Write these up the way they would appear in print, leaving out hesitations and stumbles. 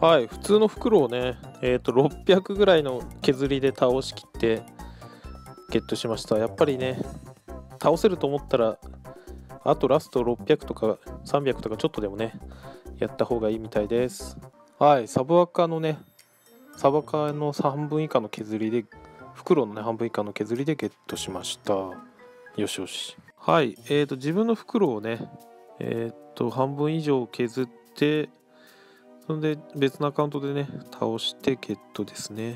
はい、普通の袋をね、600ぐらいの削りで倒しきってゲットしました。やっぱりね、倒せると思ったら、あとラスト600とか300とかちょっとでもね、やった方がいいみたいです。はい、サブアカの半分以下の削りで、袋のね、半分以下の削りでゲットしました。よしよし。はい、自分の袋をね、半分以上削って、それで別のアカウントでね、倒してゲットですね。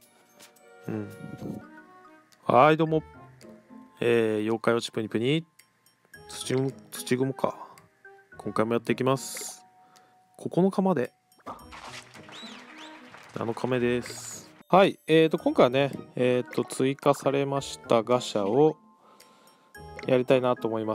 はい、どうも。妖怪落ちプニプニ、土雲か。今回もやっていきます。9日まで。7日目です。はい、今回はね、追加されましたガシャをやりたいなと思います。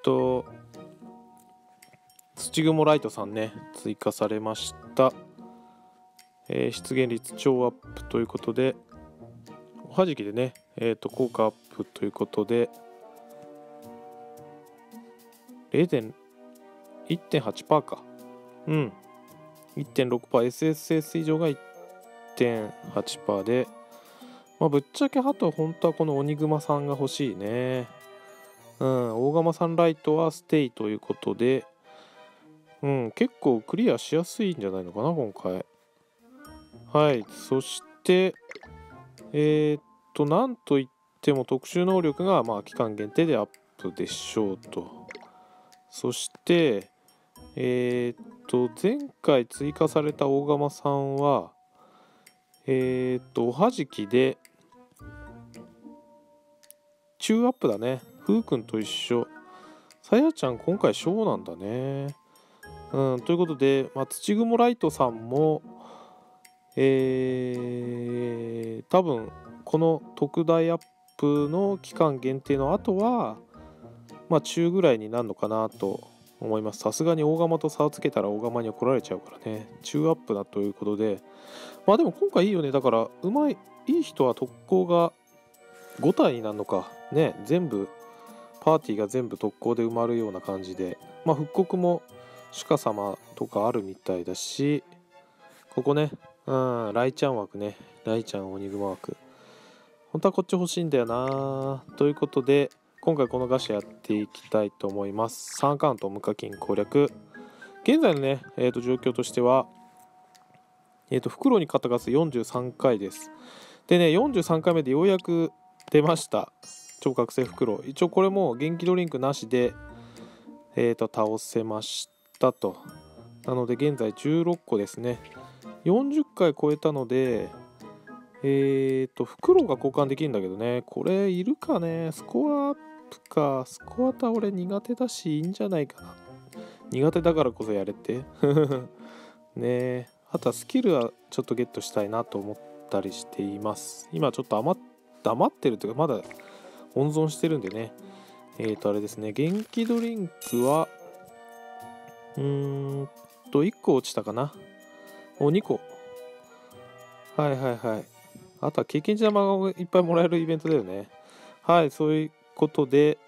土雲ライトさんね、追加されました。出現率超アップということで、おはじきでね、効果アップということで、1.8% か。1.6%、SSS 以上が 1.8% で、ぶっちゃけあとは本当はこの鬼熊さんが欲しいね。大釜さんライトはステイということで、結構クリアしやすいんじゃないのかな、今回。はい、そして、なんといっても特殊能力が期間限定でアップでしょうと。そして、前回追加された大釜さんは、おはじきで、中アップだね。ふうくんと一緒。さやちゃん今回小なんだね。ということで、土雲ライトさんも、多分この特大アップの期間限定の後は中ぐらいになるのかなと思います。さすがに大釜と差をつけたら大釜に怒られちゃうからね。中アップだということで、でも今回いいよね。だからいい人は特攻が5体になるのかね。全部パーティーが全部特攻で埋まるような感じで、復刻も鹿様とかあるみたいだし、ここね、ライちゃん枠ね、ライちゃん鬼熊枠、本当はこっち欲しいんだよな。ということで今回このガシャやっていきたいと思います。3アカウント無課金攻略。現在のね、状況としては、袋に肩がす43回です。でね、43回目でようやく出ました、超覚醒袋。一応これも元気ドリンクなしで、倒せましたと。なので現在16個ですね。40回超えたので、袋が交換できるんだけどね、これいるかね。スコアアップか。スコアタ俺苦手だしいいんじゃないかな。苦手だからこそやれってねえ。あとはスキルはちょっとゲットしたいなと思ったりしています。今ちょっと余ってるというかまだ温存してるんでね。あれですね、元気ドリンクは1個落ちたかな。2個。はい。あとは経験値玉がいっぱいもらえるイベントだよね。はい、そういうことで、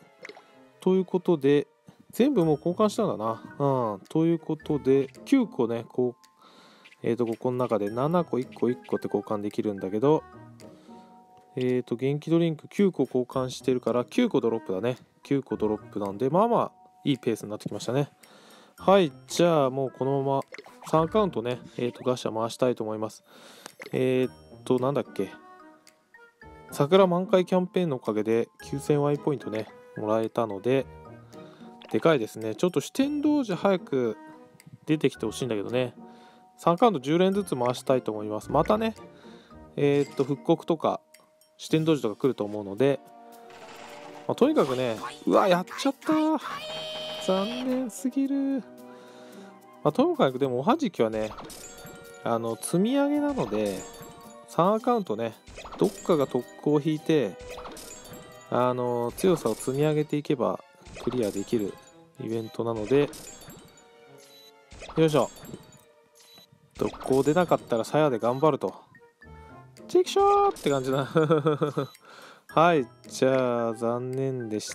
全部もう交換したんだな。ということで、9個ね、ここの中で7個、1個、1個って交換できるんだけど、元気ドリンク9個交換してるから9個ドロップだね。9個ドロップなんで、いいペースになってきましたね。はい、じゃあもうこのまま3アカウントね、ガシャ回したいと思います。なんだっけ、桜満開キャンペーンのおかげで 9000Y ポイントねもらえたのででかいですね。ちょっと四天王寺早く出てきてほしいんだけどね。3カウント10連ずつ回したいと思います。またね復刻とか四天王寺とか来ると思うので、とにかくね、うわやっちゃった、残念すぎる。とにかくでもおはじきはね積み上げなので3アカウントね、どっかが特攻を引いて強さを積み上げていけばクリアできるイベントなので、よいしょ。特攻出なかったら鞘で頑張ると。チキショーって感じだはい、じゃあ残念でした。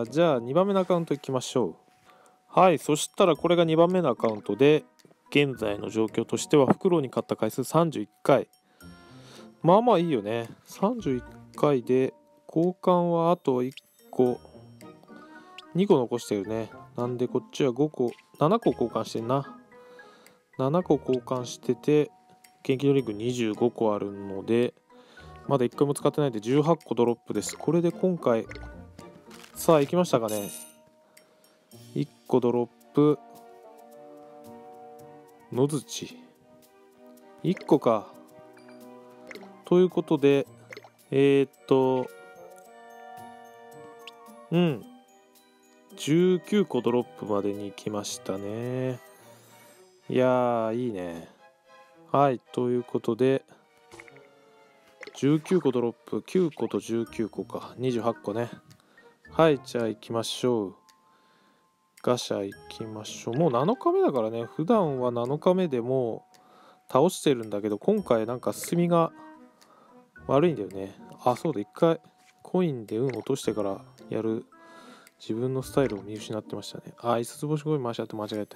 じゃあ2番目のアカウントいきましょう。はい、そしたらこれが2番目のアカウントで現在の状況としてはフクロウに勝った回数31回。まあまあいいよね。31回で交換はあと1個2個残してるね。なんでこっちは5個7個交換してんな。7個交換してて元気ドリンク25個あるのでまだ1回も使ってないんで18個ドロップです。これで今回さあ行きましたかね。1個ドロップ野槌1個か。ということで19個ドロップまでに行きましたね。いやーいいね。はい、ということで19個ドロップ9個と19個か28個ね。はい、じゃあ行きましょう。ガシャ行きましょう。もう7日目だからね。普段は7日目でもう倒してるんだけど今回なんか進みが悪いんだよね。あ、そうだ、一回コインで運落としてからやる自分のスタイルを見失ってましたね。あ、五つ星コイン回しちゃって間違えた。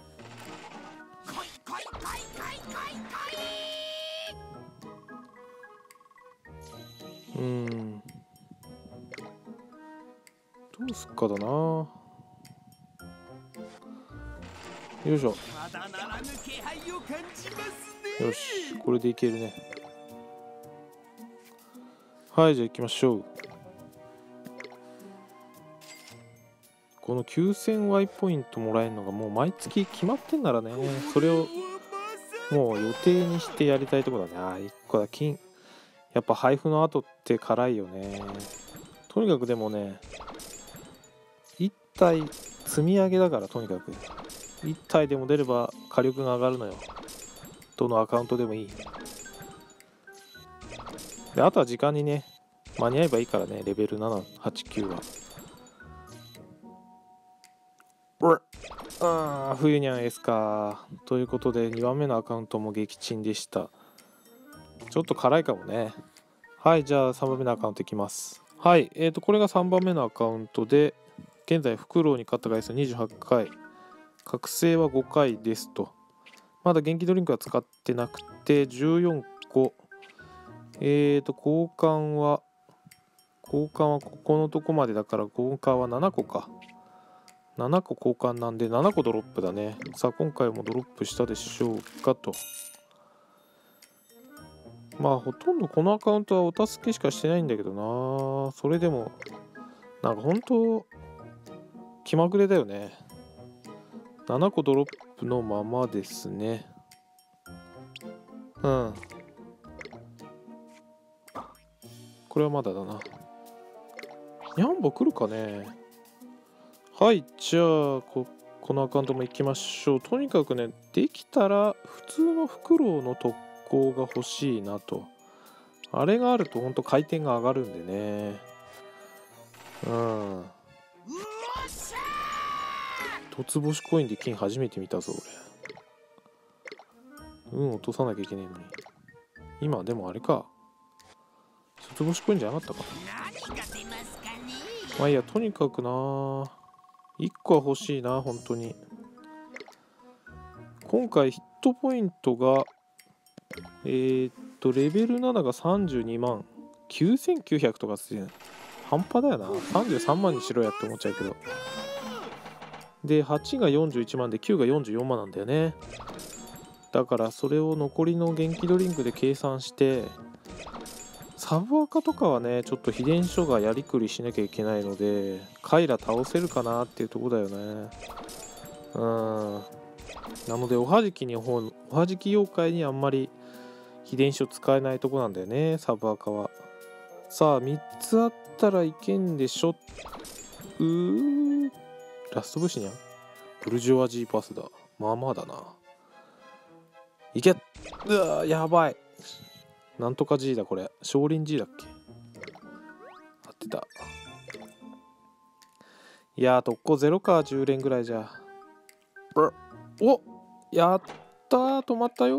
どうすっかだな。よいしょ。よし、これでいけるね。はい、じゃあ行きましょう。この9000ワイポイントもらえるのがもう毎月決まってんならね、それをもう予定にしてやりたいところだね。あ、1個だ。金やっぱ配布の後って辛いよね。とにかくでもね1体積み上げだから、とにかく1体でも出れば火力が上がるのよ。どのアカウントでもいい。であとは時間にね間に合えばいいからね。レベル7、8、9は冬にゃん S か。ということで2番目のアカウントも撃沈でした。ちょっと辛いかもね。はい、じゃあ3番目のアカウントいきます。はい、これが3番目のアカウントで現在フクロウに勝った回数28回、覚醒は5回ですと。まだ元気ドリンクは使ってなくて14個。交換はここのとこまでだから交換は7個か。7個交換なんで7個ドロップだね。さあ今回もドロップしたでしょうかと。まあほとんどこのアカウントはお助けしかしてないんだけどな。それでもなんか本当気まぐれだよね。7個ドロップのままですね。これはまだだな。ニャンボ来るかね。はい、じゃあこのアカウントも行きましょう。とにかくね、できたら普通のフクロウの特攻が欲しいなと。あれがあるとほんと回転が上がるんでね。凸星コインで金初めて見たぞ俺。運落とさなきゃいけないのに。今でもあれか。凸星コインじゃなかったか。まあいいや、とにかくな1個は欲しいな本当に。今回ヒットポイントがレベル7が32万9900とかって半端だよな。33万にしろやって思っちゃうけど。で8が41万で9が44万なんだよね。だからそれを残りの元気ドリンクで計算してサブアカとかはねちょっと秘伝書がやりくりしなきゃいけないのでカイラ倒せるかなっていうとこだよね。なのでおはじき妖怪にあんまり秘伝書使えないとこなんだよね、サブアカは。さあ3つあったらいけんでしょ。ラスト武士にゃんブルジョワジーパスだ。まあまあだな。いけ。やばい。なんとか G だこれ。少林 G だっけ。合ってた。いやー特攻0か。10連ぐらいじゃ。お、やったー。止まったよ。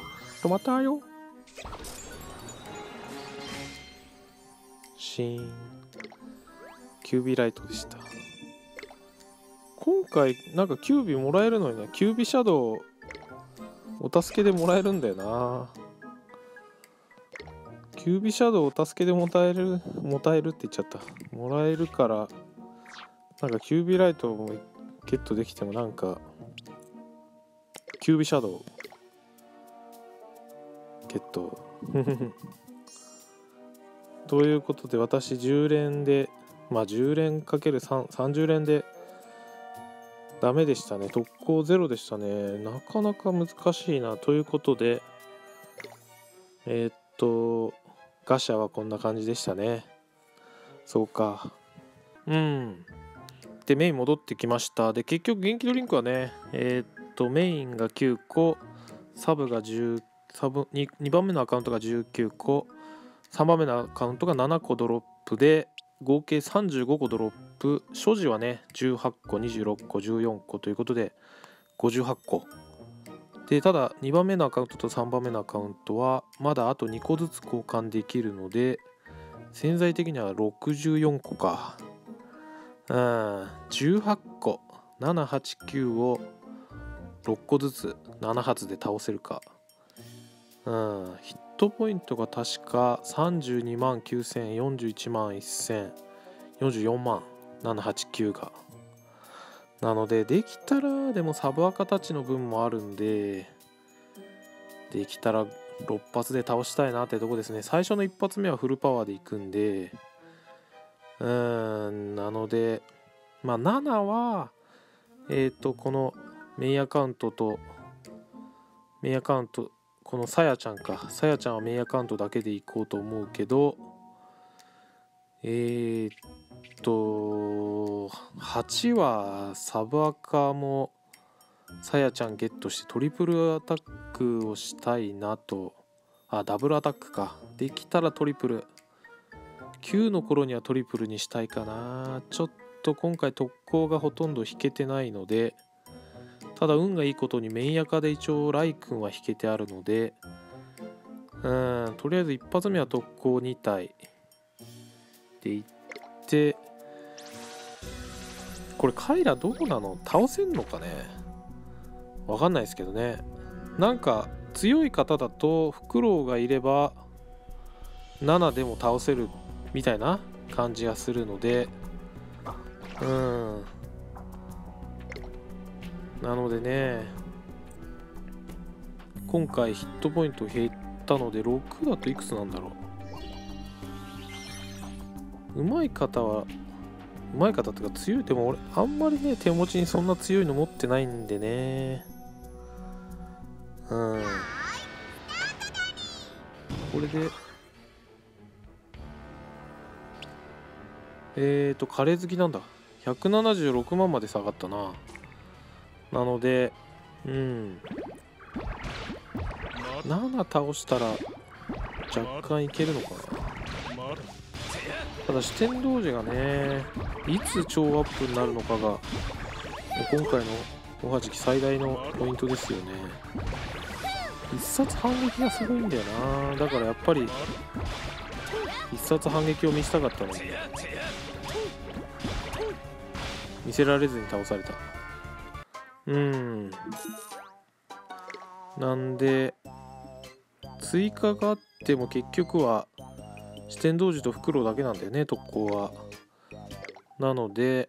シーン。キュービーライトでした。今回なんかキュービーもらえるのにね。キュービーシャドウお助けでもらえるんだよな。キュービシャドウお助けでもらえるって言っちゃった。もらえるから、なんかキュービライトもゲットできても、なんかキュービシャドウゲットということで、私10連で、10連 ×30 連でダメでしたね。特攻ゼロでしたね。なかなか難しいな。ということで、ガシャはこんな感じでしたね。そうか。で、メイン戻ってきました。で、結局元気ドリンクはね、メインが9個、サブが2番目のアカウントが19個、3番目のアカウントが7個ドロップで、合計35個ドロップ、所持はね、18個、26個、14個ということで、58個。で、ただ、2番目のアカウントと3番目のアカウントは、まだあと2個ずつ交換できるので、潜在的には64個か。18個、7、8、9を6個ずつ7発で倒せるか。ヒットポイントが確か32万9000、41万1000、44万789が。なので、できたら、でもサブアカたちの分もあるんで、できたら6発で倒したいなってとこですね。最初の1発目はフルパワーでいくんで、なので、7は、このメインアカウントと、このさやちゃんか。さやちゃんはメインアカウントだけでいこうと思うけど、8はサブアカもさやちゃんゲットしてトリプルアタックをしたいなと。ダブルアタックか。できたらトリプル。9の頃にはトリプルにしたいかな。ちょっと今回特攻がほとんど引けてないので、ただ運がいいことにメインアカで一応ライ君は引けてあるので、とりあえず一発目は特攻2体でいって、これカイラどうなの？倒せんのかね？わかんないですけどね。なんか強い方だとフクロウがいれば7でも倒せるみたいな感じがするので、なのでね、今回ヒットポイント減ったので6だといくつなんだろう。うまい方っていうか強い。でも俺あんまりね、手持ちにそんな強いの持ってないんでね。これでカレー好きなんだ。176万まで下がったな。なので7倒したら若干いけるのかな。ただ四天童子がね、いつ超アップになるのかが今回のおはじき最大のポイントですよね。必殺反撃がすごいんだよな。だからやっぱり必殺反撃を見せたかったのに見せられずに倒された。なんで追加があっても結局は四天童子とフクロウだけなんだよね、特攻は。なので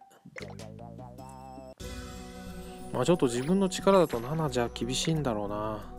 ちょっと自分の力だと7じゃ厳しいんだろうな。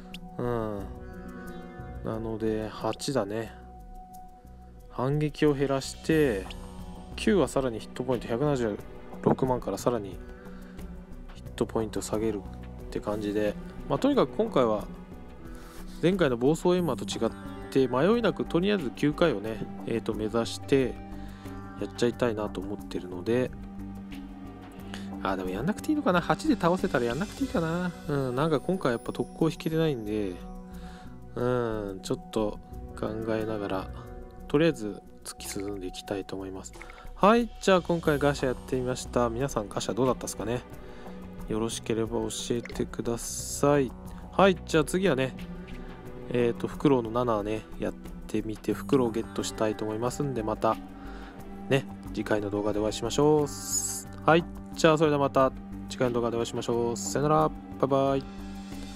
なので8だね。反撃を減らして9はさらにヒットポイント176万からさらにヒットポイント下げるって感じで、とにかく今回は前回の暴走エンマと違って迷いなくとりあえず9回をね、目指してやっちゃいたいなと思ってるので、でもやんなくていいのかな。8で倒せたらやんなくていいかな。なんか今回やっぱ特攻引けてないんで、ちょっと考えながらとりあえず突き進んでいきたいと思います。はい、じゃあ今回ガシャやってみました。皆さんガシャどうだったですかね。よろしければ教えてください。はい、じゃあ次はね、フクロウの7ね、やってみてフクロウをゲットしたいと思いますんで、またね、次回の動画でお会いしましょう。はい、じゃあそれではまた次回の動画でお会いしましょう。さよなら、バイバイ。